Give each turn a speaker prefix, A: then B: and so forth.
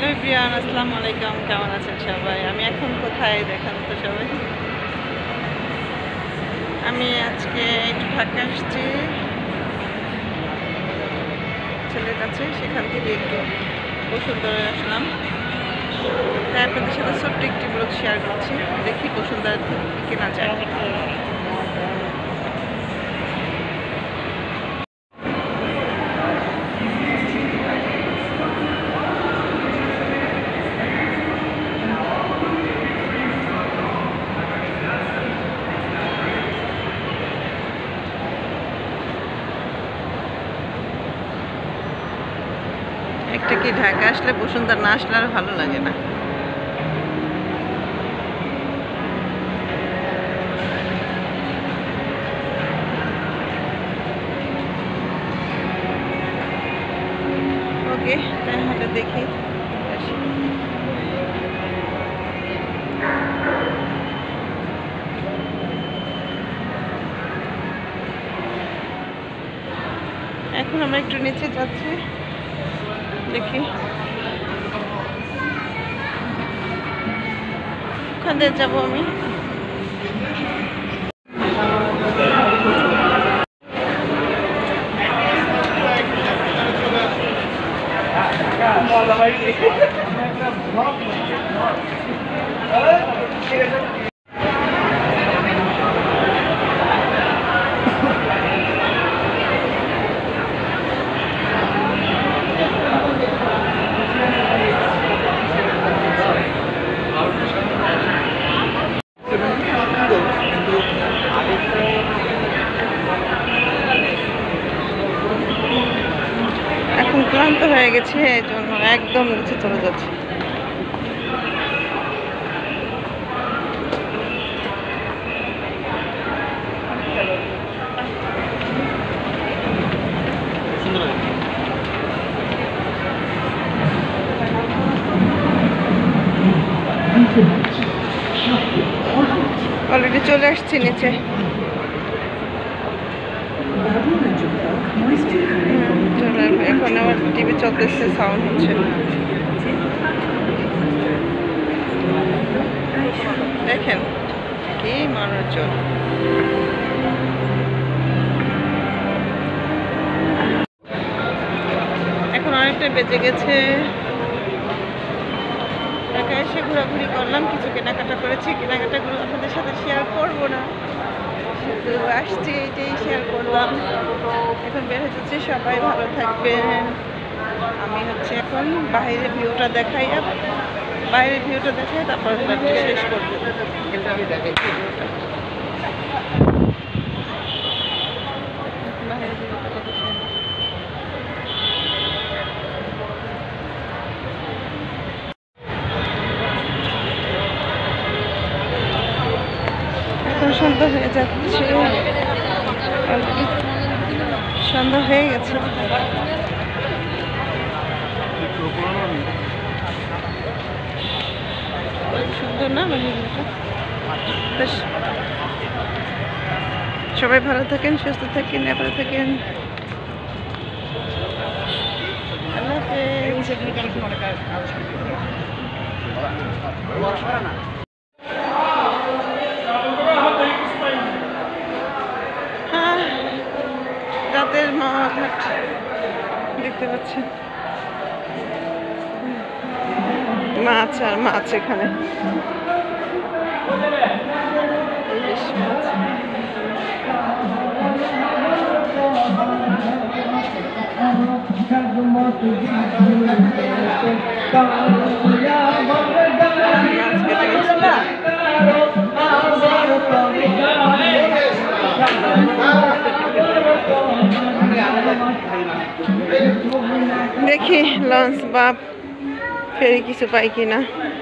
A: Hello everyone, আসসালামু আলাইকুম। কেমন আছেন সবাই? আমি এখন কোথায় দেখান তো সবাই। আমি আজকে একটু ঢাকা আসছি ছেলের কাছে, সেখান থেকে একটু বসুন্ধরায় আসলাম। তাই আপনাদের সাথে ছোট্ট একটি ব্লগ শেয়ার করছি। দেখি বসুন্ধরা থেকে কেনা যায়। একটা কি ঢাকা আসলে বসুন্ধরা না আসলে আর ভালো লাগে না। ওকে, তাই হাতে দেখি আসি। এখন আমরা একটু নিচে যাচ্ছি, দেখি ওখান থেকে যাবো আমি। এখন ক্লান্ত হয়ে গেছে, এই জন্য একদম নিচে চলে যাচ্ছে। অলরেডি চলে আসছি নিচে। এখন আমার টিভি চলতেছে, সাউন্ড হচ্ছে। দেখেন কি মানুষজন। এখন অনেকটা বেজে গেছে। ঢাকা এসে ঘোরাঘুরি করলাম, কিছু কেনাকাটা করেছি। কেনাকাটাগুলো আপনাদের সাথে শেয়ার করবো না, শুধু আসছি এইটাই শেয়ার করলাম। এখন বের হয়ে যাচ্ছি। সবাই ভালো থাকবেন। আমি হচ্ছে এখন বাইরের ভিউটা দেখাই, তারপর শেষ করবো। এখন সন্ধ্যা হয়ে যাচ্ছে, সন্ধ্যা হয়ে গেছে। সুন্দর না বাহিরটা? সবাই ভালো থাকেন, সুস্থ থাকেন, ভালো থাকেন। আল্লাহ হাফেজ। রাতের মাওয়াঘাট দেখতে পাচ্ছেন, মাছ আর মাছ। এখানে দেখি লঞ্চ বা ফেরি কিছু পাই কিনা।